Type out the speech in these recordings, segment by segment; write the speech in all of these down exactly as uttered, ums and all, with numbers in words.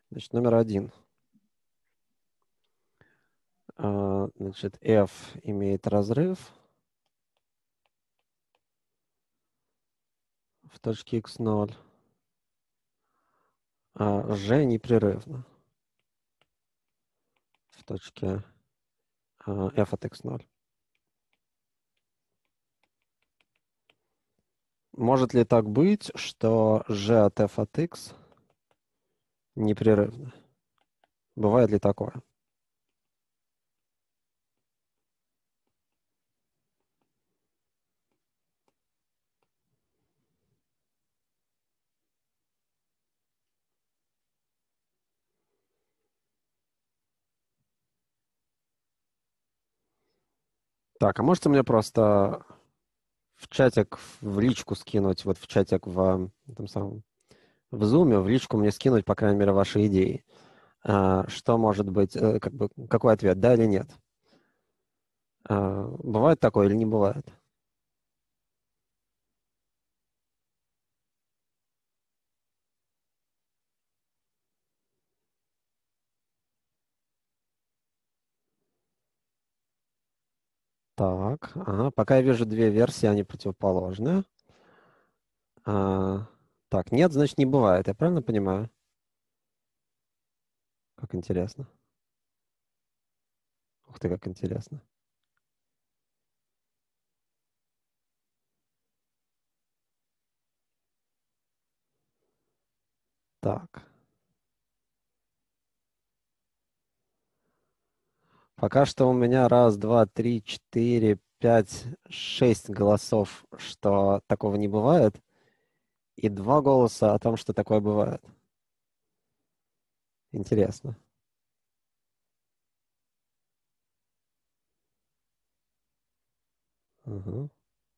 Значит, номер один. А, значит, f имеет разрыв в точке икс ноль, а g непрерывно в точке а, f от икс ноль. Может ли так быть, что g от f от x непрерывно? Бывает ли такое? Так, а можете мне просто в чатик, в личку скинуть, вот в чатик в этом самом, в зуме, в личку мне скинуть, по крайней мере, ваши идеи. А, что может быть, э, как бы, какой ответ, да или нет? А, бывает такое или не бывает? Так, ага, пока я вижу две версии, они противоположны. А, так, нет, значит, не бывает, я правильно понимаю? Как интересно. Ух ты, как интересно. Так. Пока что у меня раз, два, три, четыре, пять, шесть голосов, что такого не бывает, и два голоса о том, что такое бывает. Интересно. Мгм.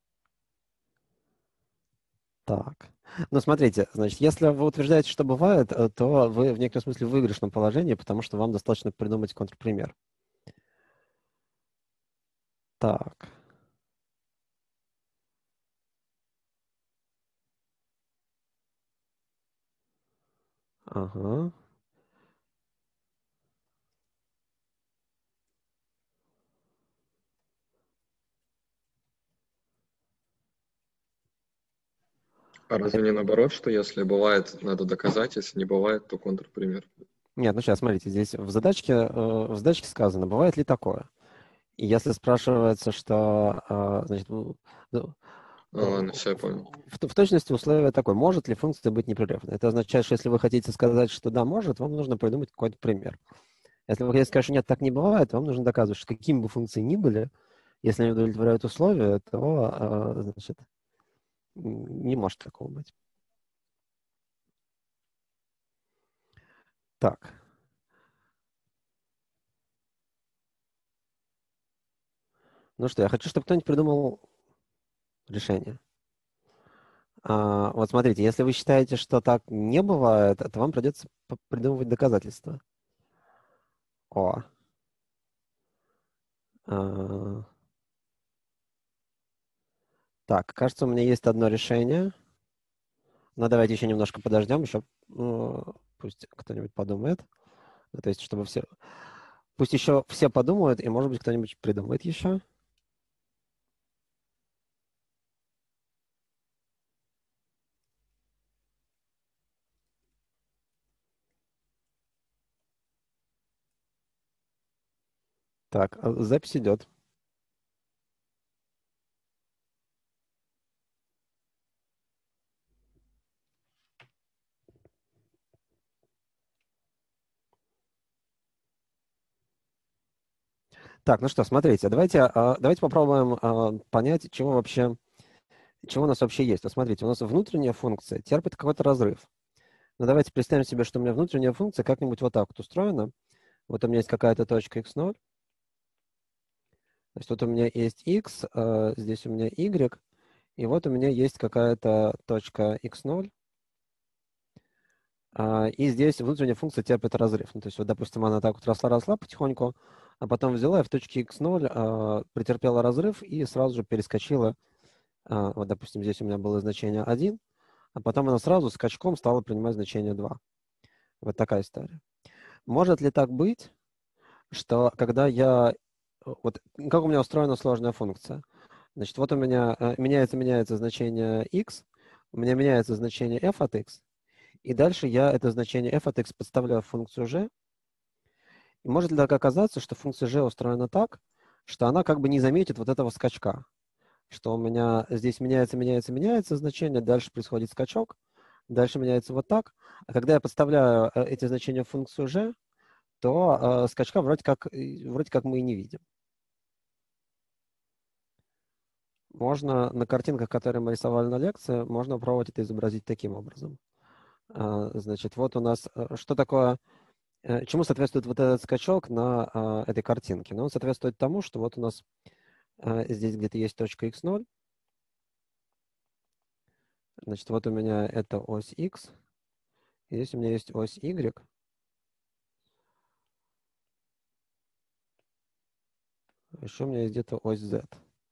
Так. Ну, смотрите, значит, если вы утверждаете, что бывает, э, то вы в некотором смысле в выигрышном положении, потому что вам достаточно придумать контрпример. Так. Ага. А разве не наоборот, что если бывает, надо доказать, если не бывает, то контрпример? Нет, ну сейчас, смотрите, здесь в задачке, э, в задачке сказано, бывает ли такое? И если спрашивается, что, э, значит, в, ну, А, э, ладно, все, я в, понял. в- в точности условие такое, может ли функция быть непрерывной? Это означает, что если вы хотите сказать, что да, может, вам нужно придумать какой-то пример. Если вы хотите сказать, что нет, так не бывает, вам нужно доказывать, что какими бы функции ни были, если они удовлетворяют условия, то, э, значит, не может такого быть. Так. Ну что, я хочу, чтобы кто-нибудь придумал решение. А, вот смотрите, если вы считаете, что так не бывает, то вам придется п- придумывать доказательства. О. А, так, кажется, у меня есть одно решение. Но давайте еще немножко подождем, еще ну, пусть кто-нибудь подумает. Ну, то есть, чтобы все... Пусть еще все подумают, и, может быть, кто-нибудь придумает еще. Так, а запись идет. Так, ну что, смотрите, давайте, а, давайте попробуем а, понять, чего вообще, чего у нас вообще есть. Вот смотрите, у нас внутренняя функция терпит какой-то разрыв. Но давайте представим себе, что у меня внутренняя функция как-нибудь вот так вот устроена. Вот у меня есть какая-то точка икс ноль. То есть вот у меня есть x, а, здесь у меня y, и вот у меня есть какая-то точка икс ноль. А, и здесь внутренняя функция терпит разрыв. Ну, то есть, вот, допустим, она так вот росла-росла потихоньку, а потом взяла и в точке икс ноль а, претерпела разрыв и сразу же перескочила. А, вот, допустим, здесь у меня было значение один, а потом она сразу скачком стала принимать значение два. Вот такая история. Может ли так быть, что когда я... Вот как у меня устроена сложная функция? Значит, вот у меня э, меняется, меняется значение x, у меня меняется значение f от x, и дальше я это значение f от x подставляю в функцию g. И может ли так оказаться, что функция g устроена так, что она как бы не заметит вот этого скачка, что у меня здесь меняется, меняется, меняется значение, дальше происходит скачок, дальше меняется вот так, а когда я подставляю э, эти значения в функцию g, то э, скачка вроде как, вроде как мы и не видим. Можно на картинках, которые мы рисовали на лекции, можно попробовать это изобразить таким образом. А, значит, вот у нас, э, что такое, э, чему соответствует вот этот скачок на а, этой картинке? Ну, он соответствует тому, что вот у нас а, здесь где-то есть точка икс ноль. Значит, вот у меня это ось x, и здесь у меня есть ось y. Еще у меня есть где-то ось z.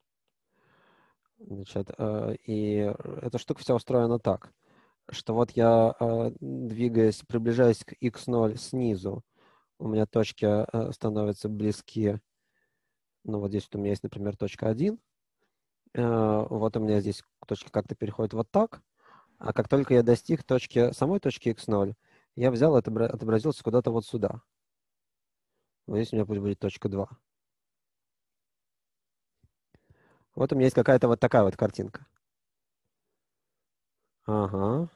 Значит, э, и эта штука вся устроена так, что вот я, э, двигаясь, приближаясь к икс ноль снизу, у меня точки э, становятся близки. Ну, вот здесь вот у меня есть, например, точка один. Э, вот у меня здесь точка как-то переходит вот так. А как только я достиг точки, самой точки икс ноль, я взял, отобра- отобразился куда-то вот сюда. Вот здесь у меня пусть будет точка два. Вот у меня есть какая-то вот такая вот картинка. Ага.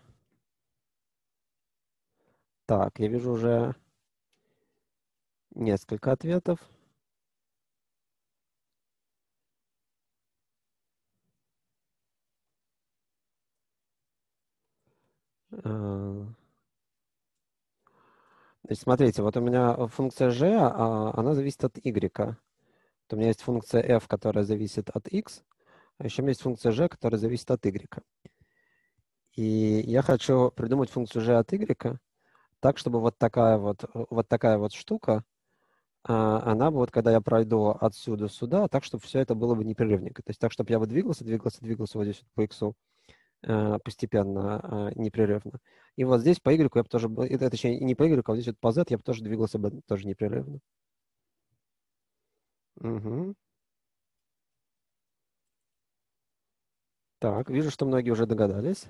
Так, я вижу уже несколько ответов. Э, Значит, смотрите, вот у меня функция g, а, она зависит от y. Вот у меня есть функция f, которая зависит от x, а еще у меня есть функция g, которая зависит от y. И я хочу придумать функцию g от y так, чтобы вот такая вот, вот такая вот штука, а, она бы вот, когда я пройду отсюда сюда, так, чтобы все это было бы непрерывненько. То есть так, чтобы я бы двигался, двигался, двигался вот здесь вот по x постепенно, непрерывно. И вот здесь по y я бы тоже, это точнее не по y, а вот здесь вот по z я бы тоже двигался бы тоже непрерывно. Угу. Так, вижу, что многие уже догадались.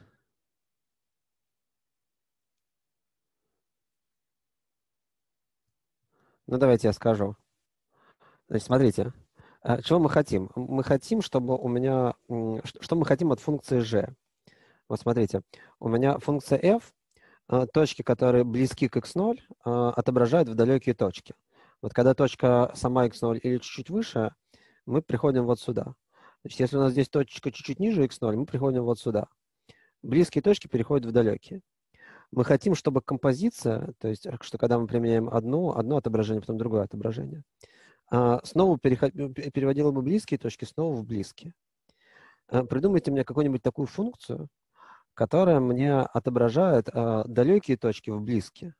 Ну, давайте я скажу. Значит, смотрите, чего мы хотим? Мы хотим, чтобы у меня... Что мы хотим от функции g? Вот смотрите, у меня функция f, точки, которые близки к икс ноль, отображают в далекие точки. Вот когда точка сама икс ноль или чуть-чуть выше, мы приходим вот сюда. Значит, если у нас здесь точка чуть-чуть ниже икс ноль, мы приходим вот сюда. Близкие точки переходят в далекие. Мы хотим, чтобы композиция, то есть, что когда мы применяем одно, одно отображение, потом другое отображение, снова переводила бы близкие точки снова в близкие. Придумайте мне какую-нибудь такую функцию, которая мне отображает далекие точки в близкие.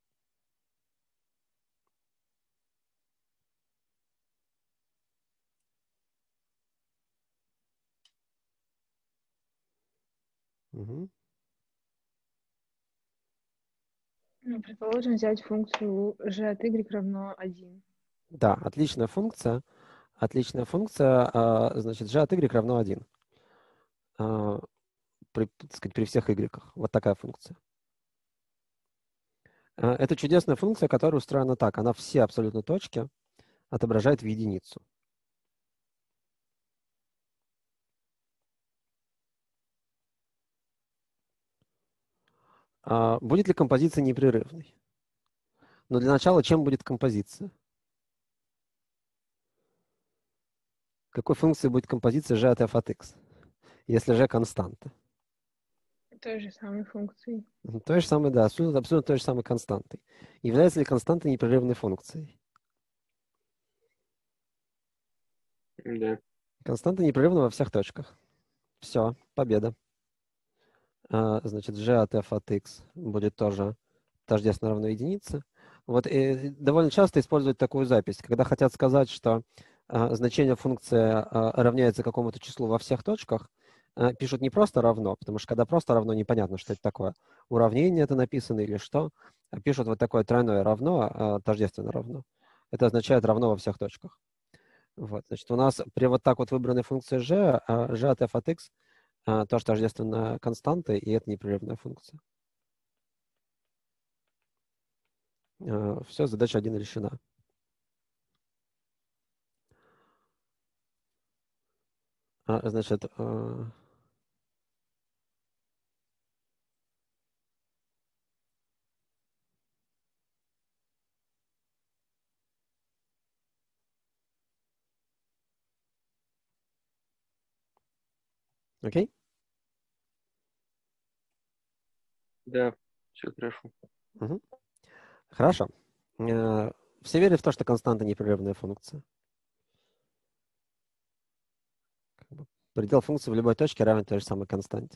Угу. Ну, предположим, взять функцию g от y равно один. Да, отличная функция. Отличная функция, значит, g от y равно один. При, так сказать, при всех y. Вот такая функция. Это чудесная функция, которая устроена так. Она все абсолютно точки отображает в единицу. Будет ли композиция непрерывной? Но для начала, чем будет композиция? Какой функцией будет композиция g от f от x, если g константа? Той же самой функцией. Той же самой, да, абсолютно, абсолютно той же самой константой. Является ли константа непрерывной функцией? Да. Константа непрерывна во всех точках. Все, победа. А, значит, g от f от x будет тоже тождественно равно единице. Вот и довольно часто используют такую запись, когда хотят сказать, что а, значение функции а, равняется какому-то числу во всех точках, э, пишут не просто равно, потому что когда просто равно, непонятно, что это такое. Уравнение это написано или что. А пишут вот такое тройное равно, э, тождественно равно. Это означает равно во всех точках. Вот, значит, у нас при вот так вот выбранной функции g, э, g от f от x э, тоже тождественно константы, и это непрерывная функция. Э, все, задача один решена. А, значит, э, окей? Да, все хорошо. Угу. Хорошо. Э, Все верят в то, что константа непрерывная функция. Как бы предел функции в любой точке равен той же самой константе.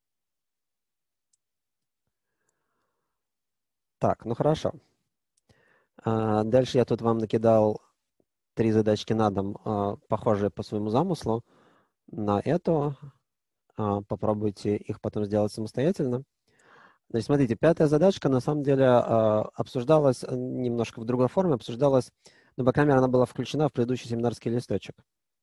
Так, ну хорошо. А, Дальше я тут вам накидал три задачки на дом, а, похожие по своему замыслу на эту. А, Попробуйте их потом сделать самостоятельно. Значит, смотрите, пятая задачка на самом деле а, обсуждалась э, немножко в другой форме, обсуждалась, ну, по крайней мере, она была включена в предыдущий семинарский листочек.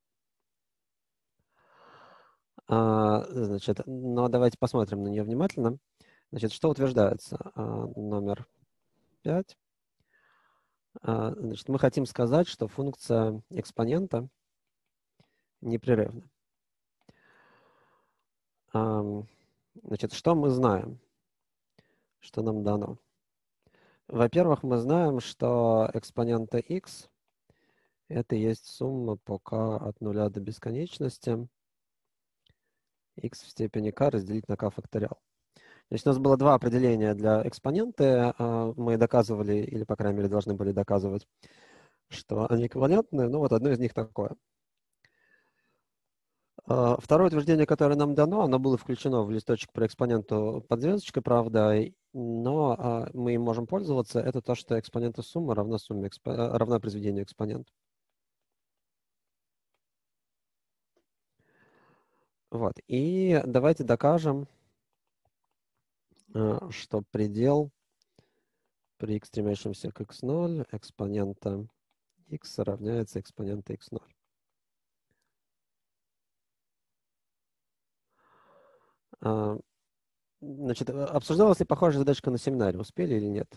А, Значит, но давайте посмотрим на нее внимательно. Значит, что утверждается? А, Номер пять. А, Значит, мы хотим сказать, что функция экспонента непрерывна. Ам, Значит, что мы знаем? Что нам дано? Во-первых, мы знаем, что экспонента x это есть сумма по k от нуля до бесконечности x в степени k разделить на k факториал. Значит, у нас было два определения для экспонента. А, Мы доказывали, или, по крайней мере, должны были доказывать, что они эквивалентны. Ну, вот одно из них такое. А, Второе утверждение, которое нам дано, оно было включено в листочек про экспоненту под звездочкой, правда, но а, мы им можем пользоваться. Это то, что экспонента суммы равна сумме экспо... равна произведению экспонента. Вот. И давайте докажем, а, что предел при x стремящемся к x ноль экспонента x равняется экспоненту x ноль. А, Значит, обсуждалась ли похожая задачка на семинаре? Успели или нет?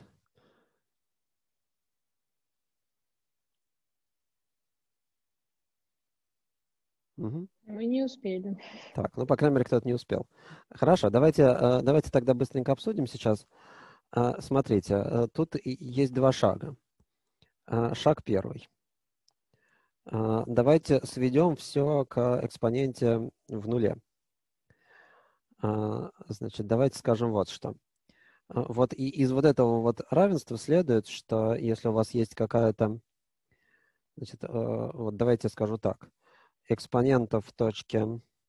Угу. Мы не успели. Так, ну, по крайней мере, кто-то не успел. Хорошо, давайте, э, давайте тогда быстренько обсудим сейчас. А, Смотрите, э, тут и- есть два шага. А, Шаг первый. А, Давайте сведем все к экспоненте в нуле. А, Значит, давайте скажем вот что. А, Вот и из вот этого вот равенства следует, что если у вас есть какая-то, значит, э, вот давайте я скажу так. Экспонента в точке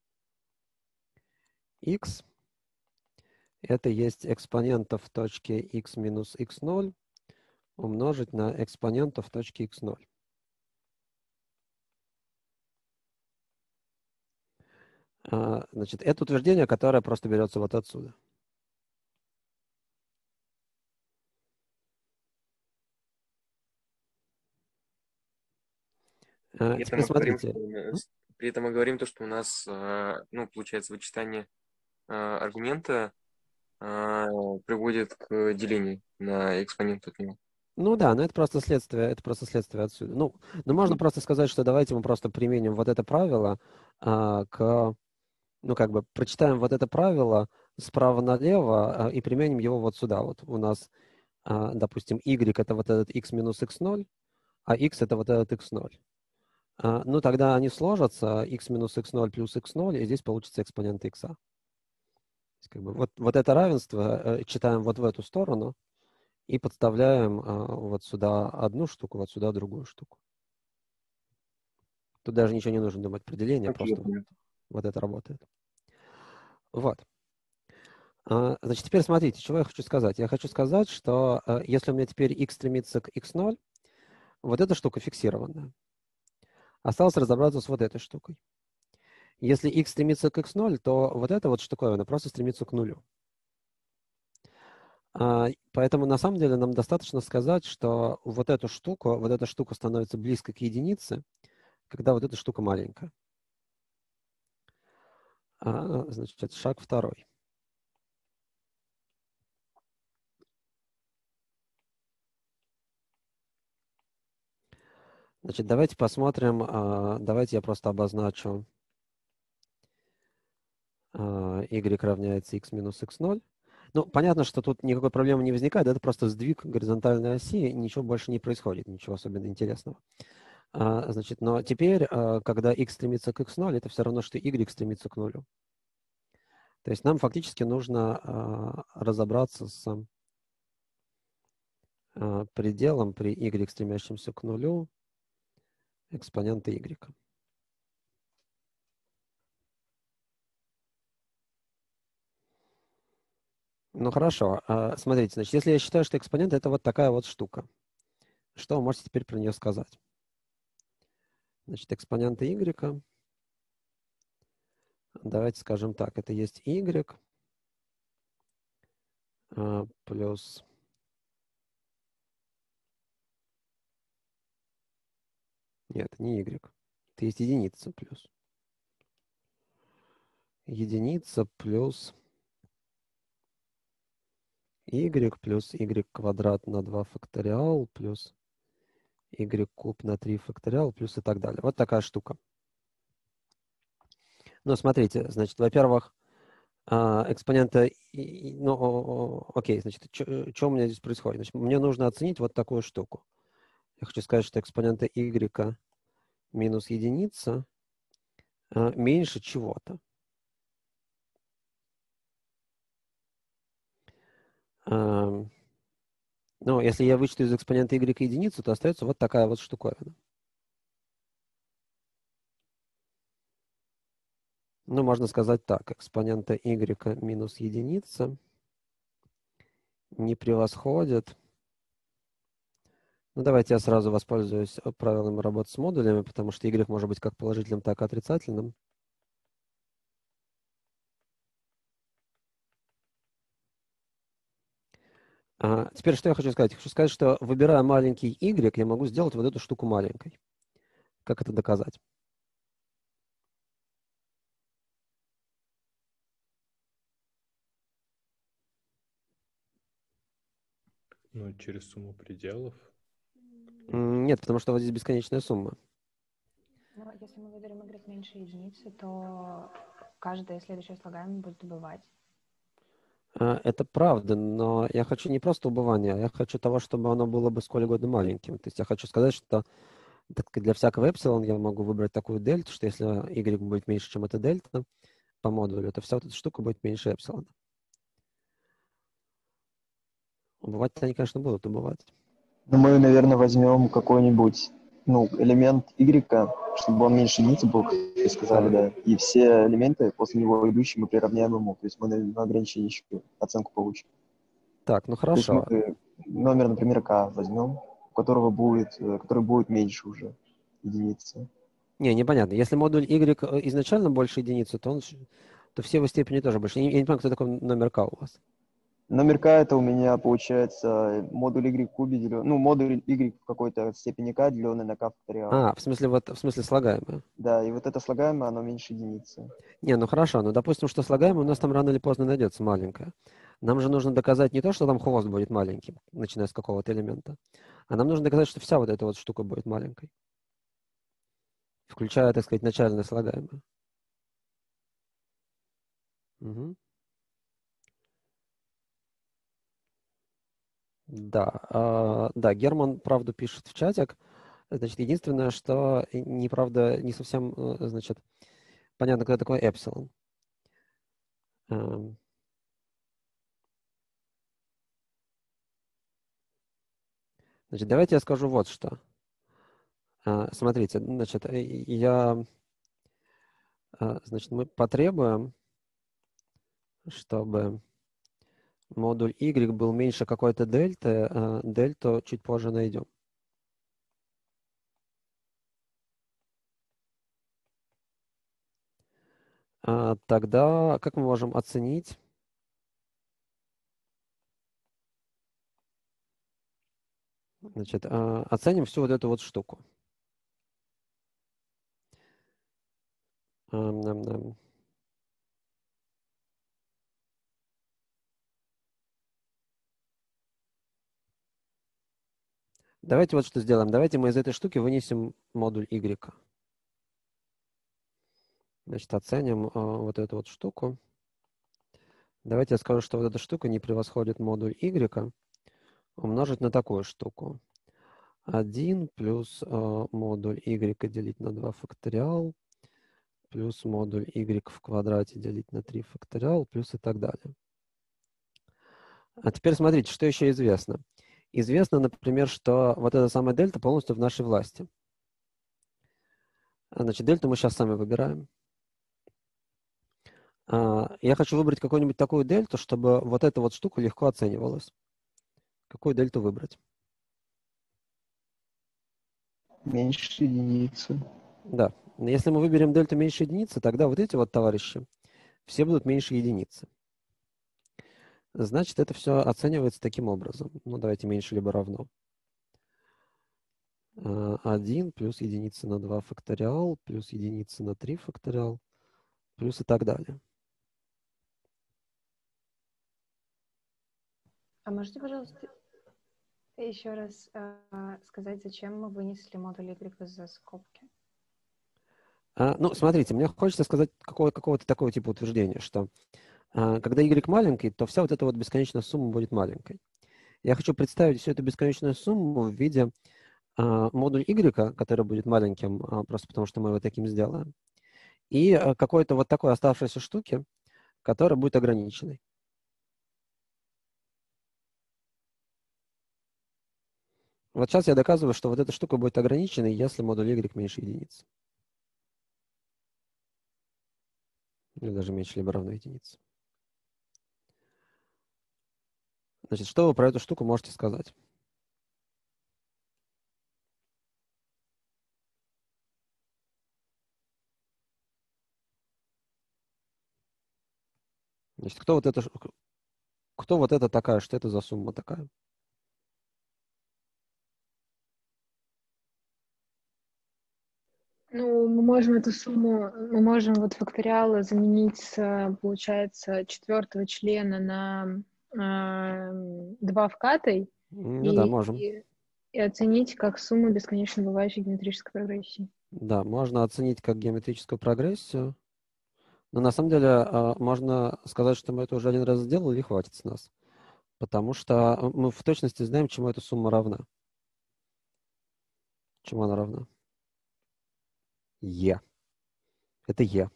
x это есть экспонента в точке x минус x ноль умножить на экспонента в точке x ноль. А, Значит, это утверждение, которое просто берется вот отсюда. А, При этом Теперь мы говорим, смотрите. что у нас, при этом мы говорим то, что у нас, а, ну, получается, вычитание а, аргумента а, приводит к делению на экспонент от него. Ну да, но это просто следствие, это просто следствие отсюда. Ну, ну можно просто сказать, что давайте мы просто применим вот это правило а, к, ну как бы прочитаем вот это правило справа налево а, и применим его вот сюда. Вот у нас, а, допустим, y это вот этот x минус x ноль, а x это вот этот x ноль. А, ну тогда они сложатся, x минус x ноль плюс x ноль, и здесь получится экспонент x. То есть, как бы, вот, вот это равенство э, читаем вот в эту сторону и подставляем а, вот сюда одну штуку, вот сюда другую штуку. Тут даже ничего не нужно думать про деление, Окей, просто вот, понятно. вот это работает. Вот. А, Значит, теперь смотрите, чего я хочу сказать. Я хочу сказать, что а, если у меня теперь x стремится к x ноль, вот эта штука фиксированная. Осталось разобраться с вот этой штукой. Если x стремится к икс ноль, то вот эта вот штуковина просто стремится к нулю. А, Поэтому на самом деле нам достаточно сказать, что вот эту штуку, вот эта штука становится близко к единице, когда вот эта штука маленькая. А, Значит, это шаг второй. Значит, давайте посмотрим, а, давайте я просто обозначу а, y равняется x минус икс ноль. Ну, понятно, что тут никакой проблемы не возникает, это просто сдвиг горизонтальной оси, ничего больше не происходит, ничего особенно интересного. А, Значит, но теперь, а, когда x стремится к икс ноль, это все равно, что y стремится к нулю. То есть нам фактически нужно а, разобраться с а, пределом при y, стремящемся к нулю, экспонента y. Ну хорошо, а, смотрите, значит, если я считаю, что экспонент это вот такая вот штука, что вы можете теперь про нее сказать? Значит, экспонента y, давайте скажем так, это есть y а, плюс нет, не y, это есть единица плюс единица плюс y плюс y квадрат на два факториал плюс y куб на три факториал плюс и так далее. Вот такая штука. Ну, смотрите, значит, во-первых, а, экспонента, ну, окей, значит, что у меня здесь происходит? Значит, мне нужно оценить вот такую штуку. Я хочу сказать, что экспонента y минус единица а, меньше чего-то. А, ну, если я вычту из экспонента y единицу, то остается вот такая вот штуковина. Ну, можно сказать так, экспонента y минус единица не превосходит. Ну, давайте я сразу воспользуюсь правилами работы с модулями, потому что y может быть как положительным, так и отрицательным. А, теперь что я хочу сказать? Хочу сказать, что выбирая маленький y, я могу сделать вот эту штуку маленькой. Как это доказать? Ну, через сумму пределов. Нет, потому что вот здесь бесконечная сумма. Но если мы выберем y меньше единицы, то каждое следующее слагаемое будет убывать. Это правда, но я хочу не просто убывания, а я хочу того, чтобы оно было бы сколь угодно маленьким. То есть я хочу сказать, что для всякого эпсилон я могу выбрать такую дельту, что если y будет меньше, чем эта дельта по модулю, то вся вот эта штука будет меньше эпсилона. Убывать они, конечно, будут убывать. Ну, мы, наверное, возьмем какой-нибудь, ну, элемент y, чтобы он меньше единицы был, как вы сказали, да. да. И все элементы после него идущие мы приравняем ему. То есть мы на, на ограничение еще оценку получим. Так, ну хорошо. То есть мы номер, например, k возьмем, у которого будет, который будет меньше уже единицы. Не, непонятно. Если модуль y изначально больше единицы, то, он, то все его степени тоже больше. Я не, я не понимаю, кто такой номер k у вас. Номер k это у меня получается модуль y в кубе деленный, ну, модуль y в какой-то степени k, деленный на k факториал. А, в смысле, вот, в смысле слагаемое. Да, и вот это слагаемое, оно меньше единицы. Не, ну хорошо, ну допустим, что слагаемое у нас там рано или поздно найдется маленькое. Нам же нужно доказать не то, что там хвост будет маленьким, начиная с какого-то элемента, а нам нужно доказать, что вся вот эта вот штука будет маленькой. Включая, так сказать, начальное слагаемое. Угу. Да, э, да, Герман правду пишет в чатик. Значит, единственное, что неправда, не совсем, значит, понятно, кто такой эпсилон. Эм. Значит, давайте я скажу вот что. Э, смотрите, значит, я, э, значит, мы потребуем, чтобы модуль y был меньше какой-то дельты, э, дельту чуть позже найдем. А, тогда как мы можем оценить? Значит, а, оценим всю вот эту вот штуку. Ам, нам, нам. Давайте вот что сделаем. Давайте мы из этой штуки вынесем модуль y. Значит, оценим а, вот эту вот штуку. Давайте я скажу, что вот эта штука не превосходит модуль y умножить на такую штуку. один плюс а, модуль y делить на два факториал плюс модуль y в квадрате делить на три факториал плюс и так далее. А теперь смотрите, что еще известно. Известно, например, что вот эта самая дельта полностью в нашей власти. Значит, дельту мы сейчас сами выбираем. Я хочу выбрать какую-нибудь такую дельту, чтобы вот эта вот штука легко оценивалась. Какую дельту выбрать? Меньше единицы. Да. Если мы выберем дельту меньше единицы, тогда вот эти вот товарищи все будут меньше единицы. Значит, это все оценивается таким образом. Ну, давайте меньше либо равно. один плюс единица на два факториал плюс единица на три факториал плюс и так далее. А можете, пожалуйста, еще раз э, сказать, зачем мы вынесли модуль y из-за скобки? А, ну, смотрите, мне хочется сказать какого- какого-то такого типа утверждения, что а, когда y маленький, то вся вот эта вот бесконечная сумма будет маленькой. Я хочу представить всю эту бесконечную сумму в виде а, модуль y, который будет маленьким, а, просто потому что мы его таким сделаем, и а, какой-то вот такой оставшейся штуки, которая будет ограниченной. Вот сейчас я доказываю, что вот эта штука будет ограниченной, если модуль y меньше единицы. Или даже меньше либо равно единице. Значит, что вы про эту штуку можете сказать? Значит, кто вот это, кто вот это такая, что это за сумма такая? Ну, мы можем эту сумму, мы можем вот факториалы заменить с, получается, четвертого члена на э, два вкатой Ну и, да, можем. и, и оценить как сумму бесконечно бывающей геометрической прогрессии. Да, можно оценить как геометрическую прогрессию. Но на самом деле а, можно сказать, что мы это уже один раз сделали, и хватит с нас. Потому что мы в точности знаем, чему эта сумма равна. Чему она равна? Е. Это Е.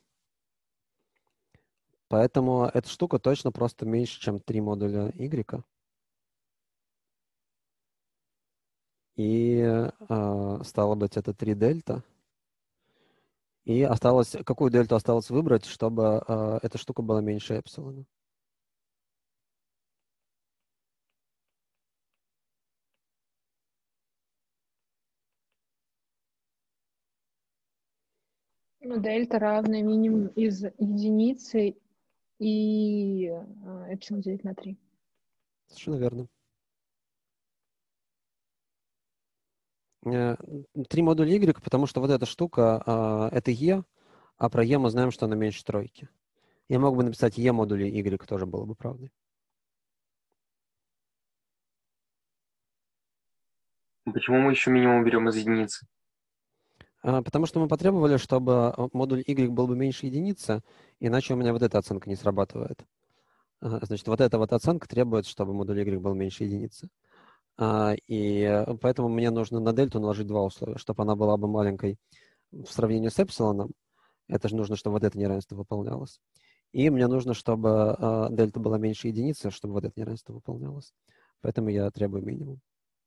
Поэтому эта штука точно просто меньше, чем три модуля Y. И э, стало быть, это три дельта. И осталось, какую дельту осталось выбрать, чтобы э, эта штука была меньше эпсилона? Ну, дельта равная минимум из единицы и э, эпсилон делить на три. Совершенно верно. Три модуля Y, потому что вот эта штука, а, это E, а про E мы знаем, что она меньше тройки. Я мог бы написать E модуля Y, тоже было бы правдой. Почему мы еще минимум берем из единицы? А, потому что мы потребовали, чтобы модуль Y был бы меньше единицы, иначе у меня вот эта оценка не срабатывает. А, значит, вот эта вот оценка требует, чтобы модуль Y был меньше единицы. А, и поэтому мне нужно на дельту наложить два условия, чтобы она была бы маленькой в сравнении с эпсилоном. Это же нужно, чтобы вот это неравенство выполнялось. И мне нужно, чтобы э, дельта была меньше единицы, чтобы вот это неравенство выполнялось. Поэтому я требую минимум.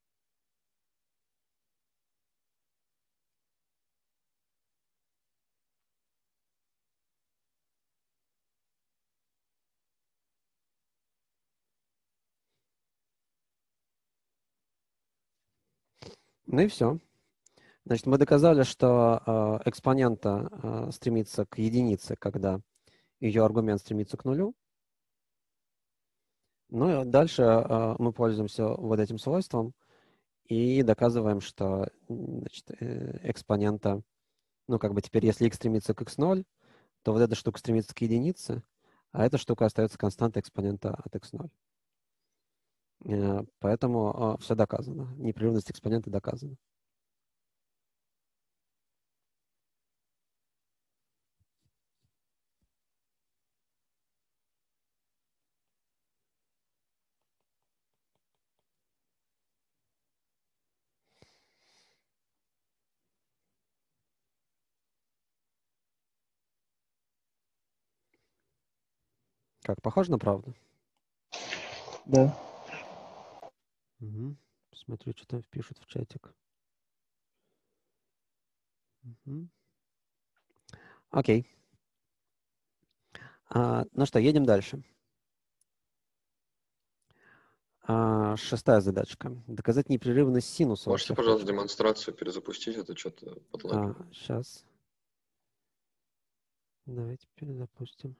Ну и все. Значит, мы доказали, что э, экспонента э, стремится к единице, когда ее аргумент стремится к нулю. Ну и дальше э, мы пользуемся вот этим свойством и доказываем, что значит, э, экспонента, ну как бы теперь, если x стремится к икс ноль, то вот эта штука стремится к единице, а эта штука остается константой экспонента от икс ноль. Э, поэтому э, все доказано. Непрерывность экспонента доказана. Как, похоже на правду? Да. Угу. Посмотрю, что там пишут в чатик. Угу. Окей. А, ну что, едем дальше. А, шестая задачка. Доказать непрерывность синуса. Можете, пожалуйста, демонстрацию перезапустить? Это что-то подлагивает. А, сейчас. Давайте перезапустим.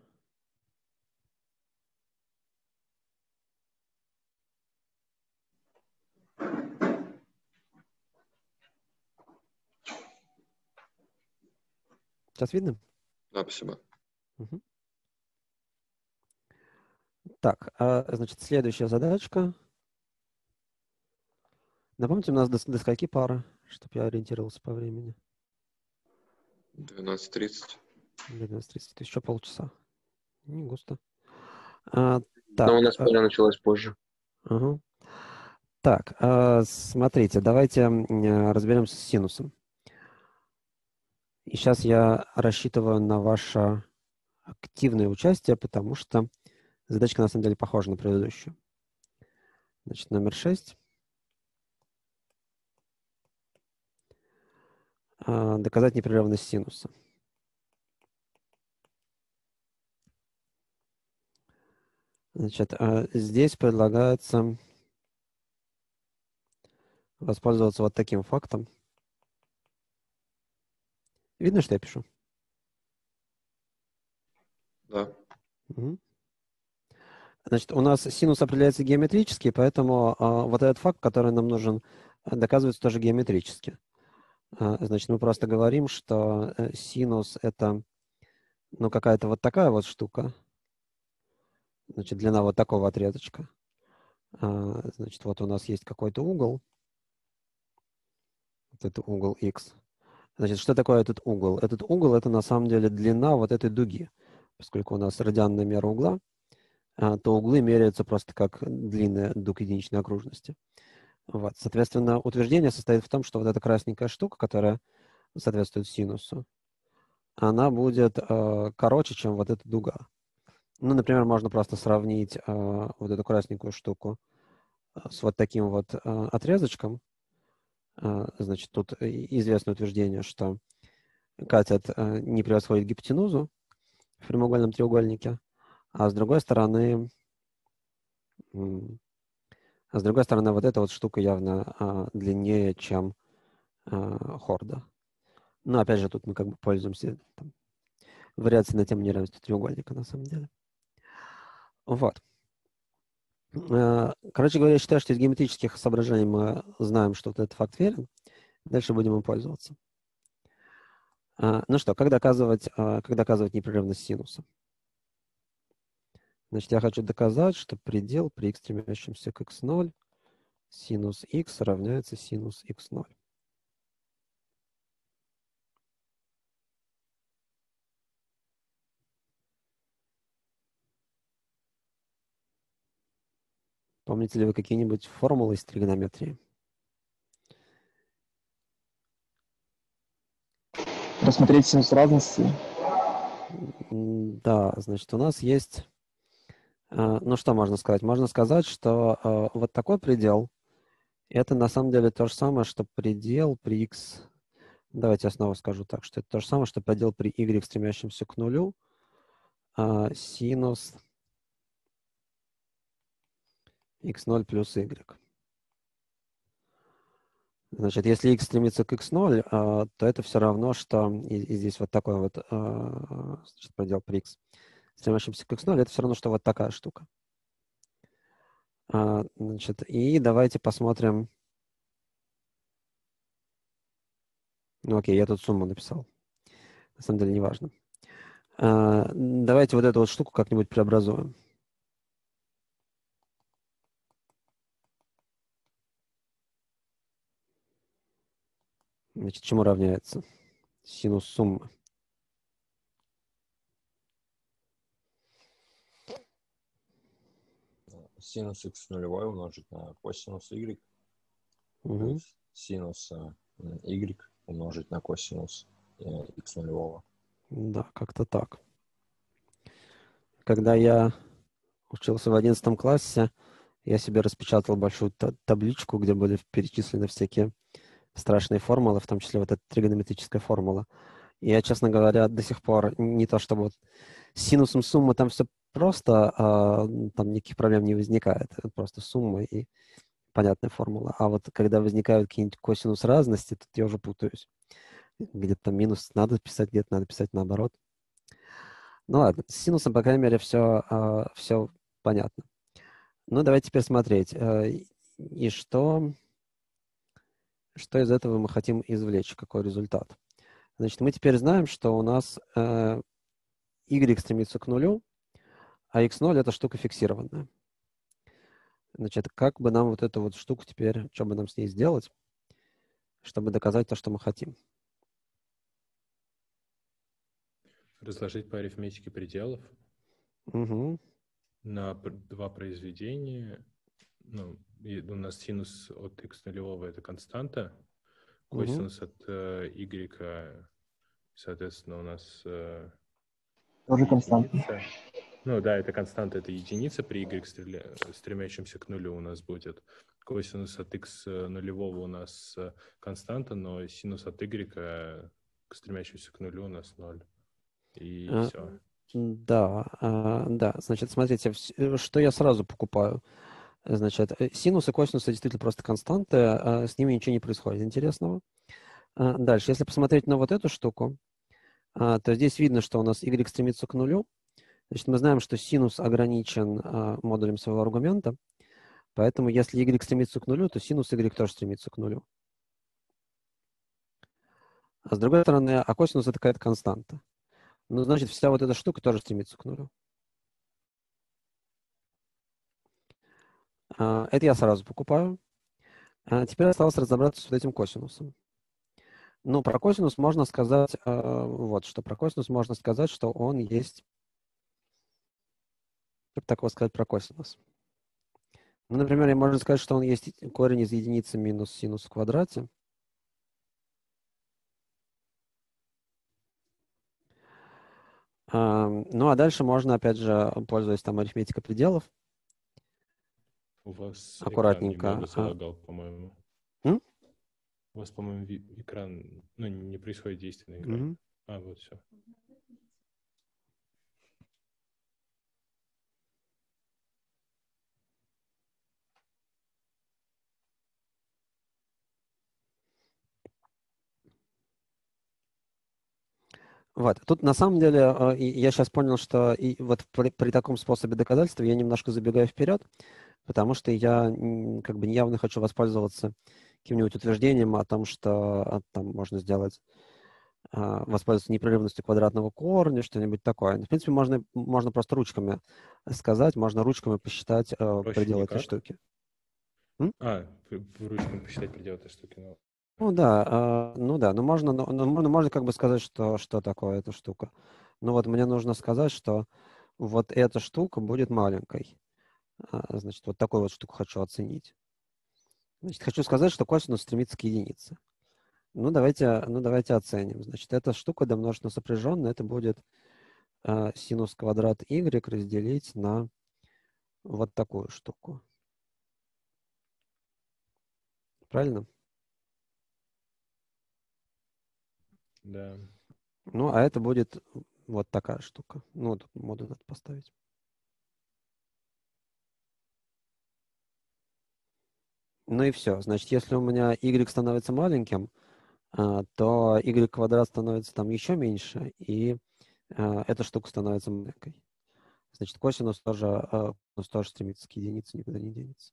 Сейчас видно? Да, спасибо. Угу. Так, а, значит, следующая задачка. Напомните, у нас до, до скольки пара, чтобы я ориентировался по времени? двенадцать тридцать. двенадцать тридцать, еще полчаса. Не густо. А, так, Но у нас а, пара началась позже. угу. Так, а, смотрите, давайте а, разберемся с синусом. И сейчас я рассчитываю на ваше активное участие, потому что задачка на самом деле похожа на предыдущую. Значит, номер шесть. А, доказать непрерывность синуса. Значит, а, здесь предлагается воспользоваться вот таким фактом. Видно, что я пишу? Да. Угу. Значит, у нас синус определяется геометрически, поэтому а, вот этот факт, который нам нужен, доказывается тоже геометрически. А, значит, мы просто говорим, что синус — это, ну, какая-то вот такая вот штука. Значит, длина вот такого отрезочка. А, значит, вот у нас есть какой-то угол. Вот это угол x. Значит, что такое этот угол? Этот угол — это на самом деле длина вот этой дуги. Поскольку у нас радианная мера угла, то углы меряются просто как длинная дуг единичной окружности. Вот. Соответственно, утверждение состоит в том, что вот эта красненькая штука, которая соответствует синусу, она будет э, короче, чем вот эта дуга. Ну, например, можно просто сравнить э, вот эту красненькую штуку с вот таким вот э, отрезочком. Э, значит, тут известное утверждение, что катет э, не превосходит гипотенузу в прямоугольном треугольнике, а с другой стороны, а с другой стороны, вот эта вот штука явно а, длиннее, чем а, хорда. Но опять же, тут мы как бы пользуемся там, вариацией на тему неравенства треугольника, на самом деле. Вот. Короче говоря, я считаю, что из геометрических соображений мы знаем, что вот этот факт верен. Дальше будем им пользоваться. Ну что, как доказывать, как доказывать непрерывность синуса? Значит, я хочу доказать, что предел при x стремящемся к икс ноль синус x равняется синус икс ноль. Помните ли вы какие-нибудь формулы из тригонометрии? Рассмотреть синус разности. Да, значит, у нас есть... Ну, что можно сказать? Можно сказать, что вот такой предел — это на самом деле то же самое, что предел при x... Давайте я снова скажу так, что это то же самое, что предел при y, стремящемся к нулю, синус икс ноль плюс y. Значит, если x стремится к икс ноль, то это все равно, что и, и здесь вот такой вот значит, предел при x стремящимся к икс ноль, это все равно, что вот такая штука. А, значит, и давайте посмотрим. Ну, окей, я тут сумму написал. На самом деле, не важно. А, давайте вот эту вот штуку как-нибудь преобразуем. Значит, чему равняется синус суммы? Синус x нулевой умножить на косинус y, Угу. плюс синус э, y умножить на косинус э, x нулевого. Да, как-то так. Когда я учился в одиннадцатом классе, я себе распечатал большую та- табличку, где были перечислены всякие страшные формулы, в том числе вот эта тригонометрическая формула. И я, честно говоря, до сих пор не то чтобы вот с синусом суммы там все просто, а, там никаких проблем не возникает. Это просто сумма и понятная формула. А вот когда возникают какие-нибудь косинус разности, тут я уже путаюсь. Где-то там минус надо писать, где-то надо писать наоборот. Ну ладно, с синусом, по крайней мере, все, все понятно. Ну, давайте теперь смотреть. э, И что, что из этого мы хотим извлечь, какой результат. Значит, мы теперь знаем, что у нас э, y стремится к нулю, а икс ноль это штука фиксированная. Значит, как бы нам вот эту вот штуку теперь, что бы нам с ней сделать, чтобы доказать то, что мы хотим? Разложить по арифметике пределов Угу. на пр- два произведения. Ну, и у нас синус от x нулевого — это константа, Угу. косинус от э, y, соответственно, у нас э, Тоже константа. единица. Ну да, это константа, это единица при y, стреля- стремящемся к нулю у нас будет. Косинус от x нулевого у нас э, константа, но синус от y э, к стремящемуся к нулю у нас ноль. И А, все. Да, а, да. Значит, смотрите, вс- э, что я сразу покупаю. Значит, э, синусы, косинусы действительно просто константы, а с ними ничего не происходит интересного. А, Дальше, если посмотреть на вот эту штуку, а, то здесь видно, что у нас y стремится к нулю. Значит, мы знаем, что синус ограничен а, модулем своего аргумента, поэтому если y стремится к нулю, то синус y тоже стремится к нулю. А с другой стороны, а косинус это какая-то константа. Ну, значит, вся вот эта штука тоже стремится к нулю. А, Это я сразу покупаю. А Теперь осталось разобраться с вот этим косинусом. Ну, про косинус можно сказать, а, вот что. Про косинус можно сказать, что он есть... Что такого сказать про косинус? Ну, например, можно сказать, что он есть корень из единицы минус синус в квадрате. А, Ну, а дальше можно, опять же, пользуясь там арифметикой пределов, У вас экран аккуратненько. немного а, залагал, по-моему. м? У вас, по-моему, ви- экран, ну, не происходит действие на экране. Мгм. А, вот все. Вот. Тут на самом деле э, и я сейчас понял, что и вот при, при таком способе доказательства я немножко забегаю вперед, потому что я м, как бы явно хочу воспользоваться каким-нибудь утверждением о том, что а, там можно сделать, а, воспользоваться непрерывностью квадратного корня, что-нибудь такое. В принципе, можно, можно просто ручками сказать, можно ручками посчитать э, Проще пределы этой никак. штуки. А, в, в ручкам посчитать предел этой штуки. Ну, Ну да, а, ну да, ну можно, ну, ну, можно, можно как бы сказать, что, что такое эта штука. Ну вот мне нужно сказать, что вот эта штука будет маленькой. А, Значит, вот такую вот штуку хочу оценить. Значит, хочу сказать, что косинус стремится к единице. Ну давайте, ну давайте оценим. Значит, эта штука домножить на сопряженную, это будет а, синус квадрат y разделить на вот такую штуку. Правильно? да. Ну, а это будет вот такая штука. Ну, тут моду надо поставить. Ну и все. Значит, если у меня y становится маленьким, а, то y квадрат становится там еще меньше, и а, эта штука становится маленькой. Значит, косинус тоже, э, косинус тоже стремится к единице, никуда не денется.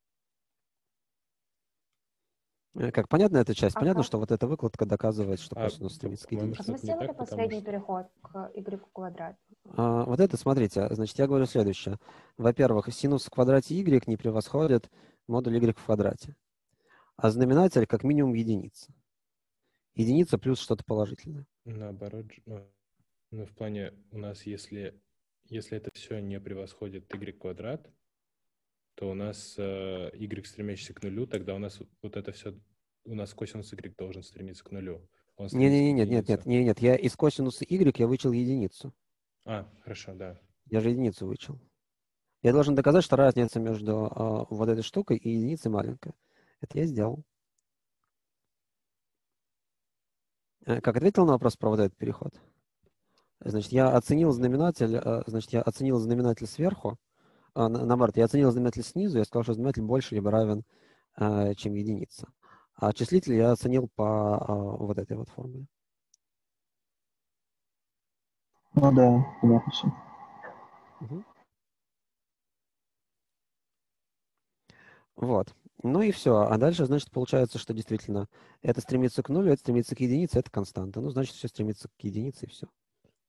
Э, Как понятна эта часть? А Понятно, как? что вот эта выкладка доказывает, что А, косинус стремится к по-моему, единице? Как мы что-то не сделали так, потому последний что... переход к y квадрат? А, Вот это, смотрите, значит, я говорю следующее. Во-первых, синус в квадрате y не превосходит модуль y в квадрате, а знаменатель как минимум единица. Единица плюс что-то положительное. Наоборот, ж- ну, ну, в плане у нас, если, если это все не превосходит y квадрат, то у нас э, y стремящийся к нулю, тогда у нас вот это все, у нас косинус y должен стремиться к нулю. Он стремится к Не-не-не, нет, нет, единице. нет, нет, нет, я из косинуса y я вычел единицу. А, хорошо, да. Я же единицу вычел. Я должен доказать, что разница между а, вот этой штукой и единицей маленькая. Это я сделал. Э, Как ответил на вопрос про вот этот переход? Значит, я оценил знаменатель, э, значит, я оценил знаменатель сверху, а, на- наоборот, я оценил знаменатель снизу, я сказал, что знаменатель больше либо равен, э, чем единица. А числитель я оценил по а, вот этой вот формуле. Ну да, понятно все. Мгм. Вот. Ну и все. А дальше, значит, получается, что действительно это стремится к нулю, это стремится к единице, это константа. Ну, значит, все стремится к единице и все.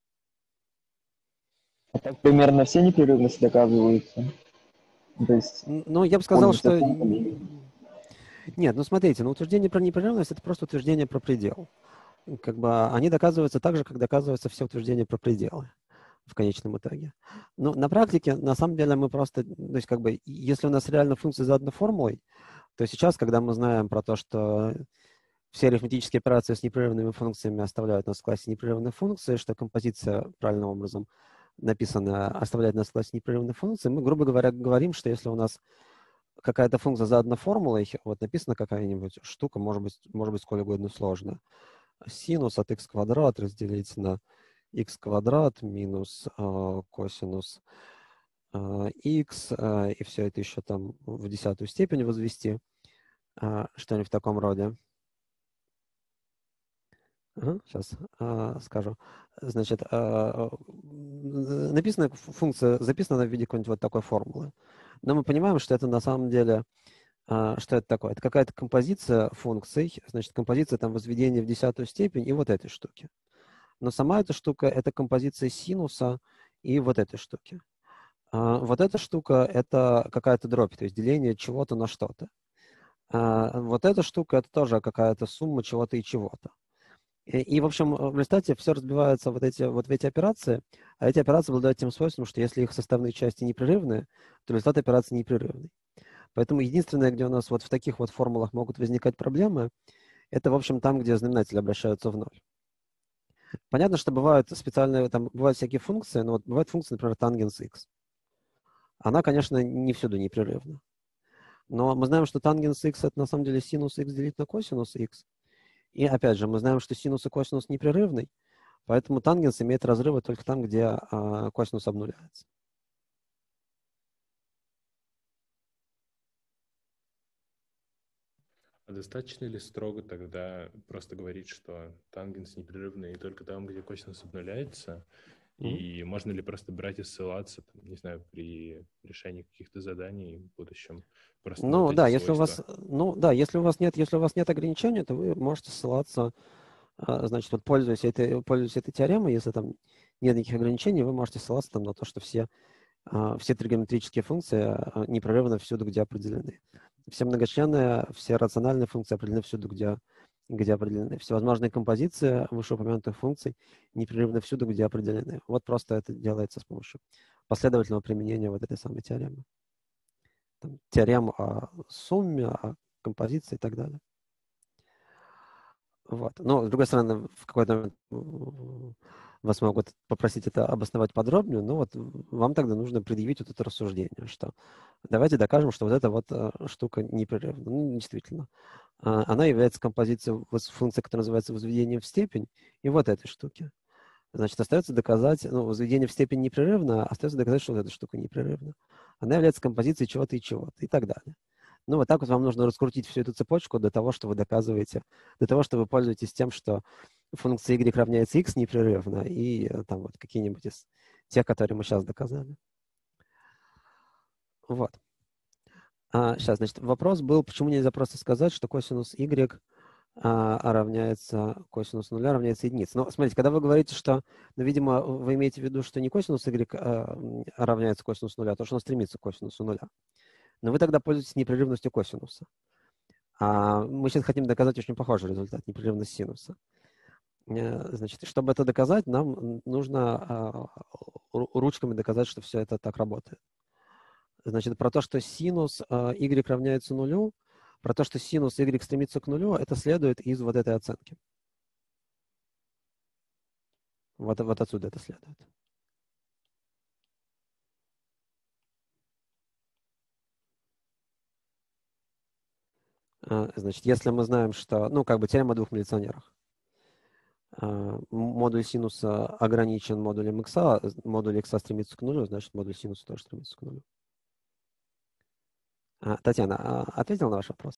А так примерно все непрерывности доказываются. То есть Ну, я бы сказал, пользуясь что... пунктами. Нет, ну смотрите, ну утверждение про непрерывность — это просто утверждение про предел. Как бы они доказываются так же, как доказываются все утверждения про пределы в конечном итоге. Но на практике, на самом деле, мы просто, то есть как бы, если у нас реально функция задана формулой, то сейчас, когда мы знаем про то, что все арифметические операции с непрерывными функциями оставляют нас в классе непрерывных функций, что композиция правильным образом написана оставляет нас в классе непрерывных функций, мы, грубо говоря, говорим, что если у нас какая-то функция задана формулой, вот написана какая-нибудь штука, может быть, может быть сколь угодно сложная, синус от x квадрат разделить на x квадрат минус э, косинус э, x, э, и все это еще там в десятую степень возвести, э, что-нибудь в таком роде. Ага, сейчас э, скажу. Значит, э, написана функция, записана в виде какой-нибудь вот такой формулы. Но мы понимаем, что это на самом деле, э, что это такое? Это какая-то композиция функций, значит, композиция там возведения в десятую степень и вот этой штуки. Но сама эта штука — это композиция синуса и вот этой штуки. А, вот эта штука — это какая-то дробь, то есть деление чего-то на что-то. А, вот эта штука — это тоже какая-то сумма чего-то и чего-то. И, и, в общем, в результате все разбивается вот, эти, вот в эти операции, а эти операции обладают тем свойством, что если их составные части непрерывные, то результат операции непрерывный. Поэтому единственное, где у нас вот в таких вот формулах могут возникать проблемы, это, в общем, там, где знаменатели обращаются в ноль. Понятно, что бывают специальные, там бывают всякие функции, но вот бывает функция, например, тангенс x. Она, конечно, не всюду непрерывна. Но мы знаем, что тангенс x — это на самом деле синус x делить на косинус x. И опять же, мы знаем, что синус и косинус непрерывный, поэтому тангенс имеет разрывы только там, где а, косинус обнуляется. А достаточно ли строго тогда просто говорить, что тангенс непрерывный и только там, где косинус обнуляется? Мгм. И можно ли просто брать и ссылаться, там, не знаю, при решении каких-то заданий в будущем? Просто на Ну вот да, эти если у вас, свойства. ну да, если у вас нет, если у вас нет ограничений, то вы можете ссылаться, а, значит, вот пользуясь этой, пользуясь этой теоремой, если там нет никаких ограничений, вы можете ссылаться там на то, что все, а, все тригонометрические функции а, непрерывны всюду, где определены. Все многочленные, все рациональные функции определены всюду, где, где определены. Всевозможные композиции вышеупомянутых функций непрерывны всюду, где определены. Вот просто это делается с помощью последовательного применения вот этой самой теоремы. Там, теорем о сумме, о композиции и так далее. Вот. Но, с другой стороны, в какой-то момент м, вас могут попросить это обосновать подробнее, но вот вам тогда нужно предъявить вот это рассуждение, что давайте докажем, что вот эта вот э, штука непрерывна. Ну, действительно. А, Она является композицией вос- функции, которая называется возведение в степень, и вот этой штуки. Значит, остается доказать, ну, возведение в степень непрерывно, а остается доказать, что вот эта штука непрерывна. Она является композицией чего-то и чего-то, и так далее. Ну, вот так вот вам нужно раскрутить всю эту цепочку до того, что вы доказываете, до того, что вы пользуетесь тем, что функция y равняется x непрерывно, и э, там вот какие-нибудь из тех, которые мы сейчас доказали. Вот. А, сейчас, значит, вопрос был, почему нельзя просто сказать, что косинус y а, равняется косинус нуля равняется единице. Но смотрите, когда вы говорите, что, ну, видимо, вы имеете в виду, что не косинус y а, равняется косинусу нуля, а то, что он стремится к косинусу нуля. Но вы тогда пользуетесь непрерывностью косинуса. А мы сейчас хотим доказать очень похожий результат, непрерывность синуса. Значит, чтобы это доказать, нам нужно а, ручками доказать, что все это так работает. Значит, про то, что синус а, y равняется нулю, про то, что синус y стремится к нулю, это следует из вот этой оценки. Вот, вот отсюда это следует. А, значит, если мы знаем, что, ну, как бы теорема о двух милиционерах. А, модуль синуса ограничен модулем x, модуль x стремится к нулю, значит, модуль синуса тоже стремится к нулю. А, Татьяна, а ответила на ваш вопрос?